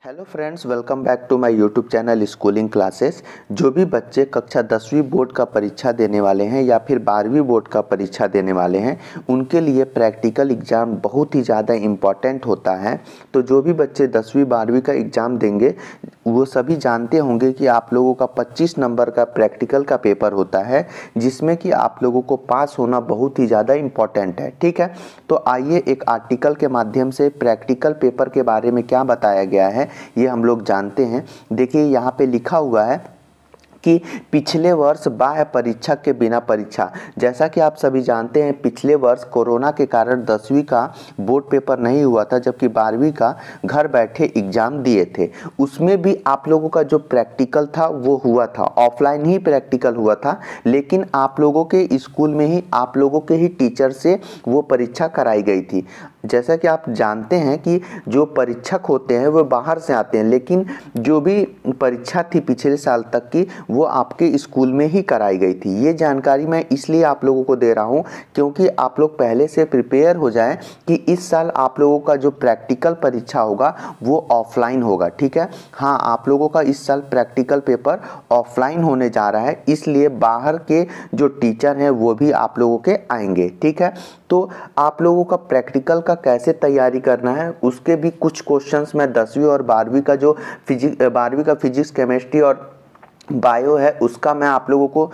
Hello friends, welcome back to my YouTube channel schooling classes. जो भी बच्चे कक्षा 10वीं बोर्ड का परीक्षा देने वाले हैं या फिर 12वीं बोर्ड का परीक्षा देने वाले हैं, उनके लिए प्रैक्टिकल एग्ज़ाम बहुत ही ज़्यादा इम्पॉर्टेंट होता है। तो जो भी बच्चे 10वीं 12वीं का एग्ज़ाम देंगे वो सभी जानते होंगे कि आप लोगों का 25 नंबर का प्रैक्टिकल का पेपर होता है, जिसमें कि आप लोगों को पास होना बहुत ही ज़्यादा इम्पॉर्टेंट है। ठीक है, तो आइए एक आर्टिकल के माध्यम से प्रैक्टिकल पेपर के बारे में क्या बताया गया है ये हम लोग जानते हैं। देखिए यहाँ पे लिखा हुआ है कि पिछले वर्ष बाह्य परीक्षा के बिना परीक्षा। जैसा कि आप सभी जानते हैं, पिछले वर्ष कोरोना के कारण 10वीं का बोर्ड पेपर नहीं हुआ था, जबकि 12वीं का घर बैठे एग्ज़ाम दिए थे। उसमें भी आप लोगों का जो प्रैक्टिकल था वो हुआ था, ऑफलाइन ही प्रैक्टिकल हुआ था, लेकिन आप लोगों के स्कूल में ही आप लोगों के ही टीचर से वो परीक्षा कराई गई थी। जैसा कि आप जानते हैं कि जो परीक्षक होते हैं वो बाहर से आते हैं, लेकिन जो भी परीक्षा थी पिछले साल तक की वो आपके स्कूल में ही कराई गई थी। ये जानकारी मैं इसलिए आप लोगों को दे रहा हूँ क्योंकि आप लोग पहले से प्रिपेयर हो जाएं कि इस साल आप लोगों का जो प्रैक्टिकल परीक्षा होगा वो ऑफलाइन होगा। ठीक है, हाँ, आप लोगों का इस साल प्रैक्टिकल पेपर ऑफलाइन होने जा रहा है, इसलिए बाहर के जो टीचर हैं वो भी आप लोगों के आएंगे। ठीक है, तो आप लोगों का प्रैक्टिकल का कैसे तैयारी करना है उसके भी कुछ क्वेश्चंस मैं 10वीं और 12वीं का जो 12वीं का फिजिक्स, केमिस्ट्री और बायो है उसका मैं आप लोगों को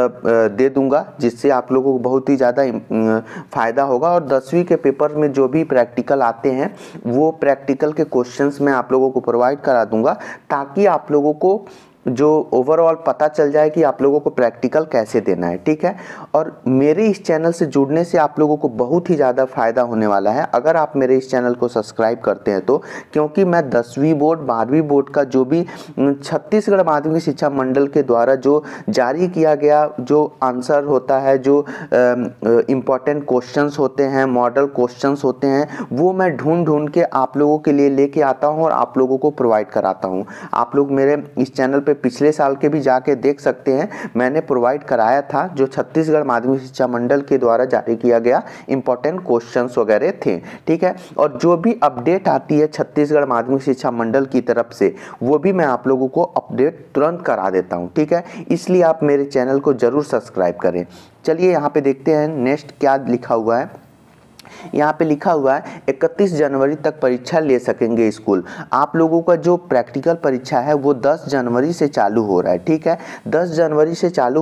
दे दूंगा, जिससे आप लोगों को बहुत ही ज़्यादा फ़ायदा होगा। और 10वीं के पेपर में जो भी प्रैक्टिकल आते हैं वो प्रैक्टिकल के क्वेश्चंस मैं आप लोगों को प्रोवाइड करा दूंगा, ताकि आप लोगों को जो ओवरऑल पता चल जाए कि आप लोगों को प्रैक्टिकल कैसे देना है। ठीक है, और मेरे इस चैनल से जुड़ने से आप लोगों को बहुत ही ज़्यादा फ़ायदा होने वाला है अगर आप मेरे इस चैनल को सब्सक्राइब करते हैं तो, क्योंकि मैं 10वीं बोर्ड 12वीं बोर्ड का जो भी छत्तीसगढ़ माध्यमिक शिक्षा मंडल के द्वारा जो जारी किया गया जो आंसर होता है, जो इम्पॉर्टेंट क्वेश्चंस होते हैं, मॉडल क्वेश्चंस होते हैं, वो मैं ढूंढ के आप लोगों के लिए लेके आता हूँ और आप लोगों को प्रोवाइड कराता हूँ। आप लोग मेरे इस चैनल पे पिछले साल के भी जाके देख सकते हैं, मैंने प्रोवाइड कराया था जो छत्तीसगढ़ माध्यमिक शिक्षा मंडल के द्वारा जारी किया गया इंपॉर्टेंट क्वेश्चंस वगैरह थे। ठीक है, और जो भी अपडेट आती है छत्तीसगढ़ माध्यमिक शिक्षा मंडल की तरफ से वो भी मैं आप लोगों को अपडेट तुरंत करा देता हूं। ठीक है, इसलिए आप मेरे चैनल को जरूर सब्सक्राइब करें। चलिए यहाँ पे देखते हैं नेक्स्ट क्या लिखा हुआ है। यहाँ पे लिखा हुआ है 31 जनवरी तक परीक्षा ले सकेंगे स्कूल। आप लोगों का जो प्रैक्टिकल परीक्षा है वो 10 जनवरी से चालू हो रहा है। ठीक है, 10 जनवरी से चालू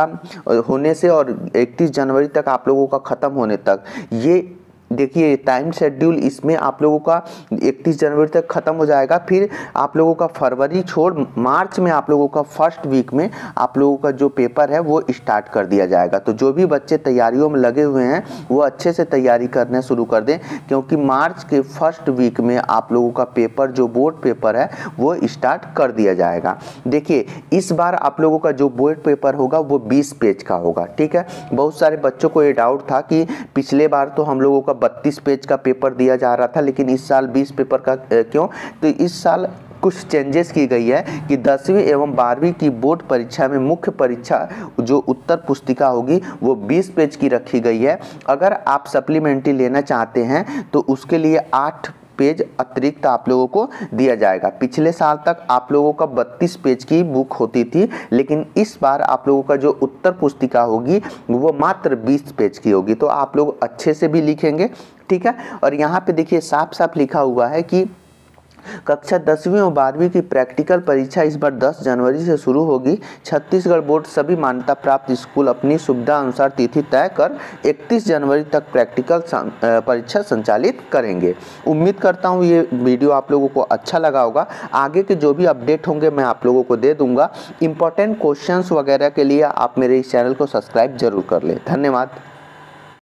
होने से और 31 जनवरी तक आप लोगों का ख़त्म होने तक, ये देखिए टाइम शेड्यूल इसमें आप लोगों का 31 जनवरी तक ख़त्म हो जाएगा। फिर आप लोगों का फरवरी छोड़ मार्च में आप लोगों का फर्स्ट वीक में आप लोगों का जो पेपर है वो स्टार्ट कर दिया जाएगा। तो जो भी बच्चे तैयारियों में लगे हुए हैं वो अच्छे से तैयारी करना शुरू कर दें, क्योंकि मार्च के फर्स्ट वीक में आप लोगों का पेपर जो बोर्ड पेपर है वो स्टार्ट कर दिया जाएगा। देखिए इस बार आप लोगों का जो बोर्ड पेपर होगा वो 20 पेज का होगा। ठीक है, बहुत सारे बच्चों को ये डाउट था कि पिछले बार तो हम लोगों का 32 पेज का पेपर दिया जा रहा था, लेकिन इस साल 20 पेपर का क्यों? तो इस साल कुछ चेंजेस की गई है कि 10वीं एवं 12वीं की बोर्ड परीक्षा में मुख्य परीक्षा जो उत्तर पुस्तिका होगी वो 20 पेज की रखी गई है। अगर आप सप्लीमेंट्री लेना चाहते हैं तो उसके लिए 8 पेज अतिरिक्त आप लोगों को दिया जाएगा। पिछले साल तक आप लोगों का 32 पेज की बुक होती थी, लेकिन इस बार आप लोगों का जो उत्तर पुस्तिका होगी वो मात्र 20 पेज की होगी। तो आप लोग अच्छे से भी लिखेंगे। ठीक है, और यहाँ पे देखिए साफ साफ लिखा हुआ है कि कक्षा 10वीं और 12वीं की प्रैक्टिकल परीक्षा इस बार 10 जनवरी से शुरू होगी। छत्तीसगढ़ बोर्ड सभी मान्यता प्राप्त स्कूल अपनी सुविधा अनुसार तिथि तय कर 31 जनवरी तक प्रैक्टिकल परीक्षा संचालित करेंगे। उम्मीद करता हूँ ये वीडियो आप लोगों को अच्छा लगा होगा। आगे के जो भी अपडेट होंगे मैं आप लोगों को दे दूंगा। इंपॉर्टेंट क्वेश्चंस वगैरह के लिए आप मेरे इस चैनल को सब्सक्राइब जरूर कर लें। धन्यवाद।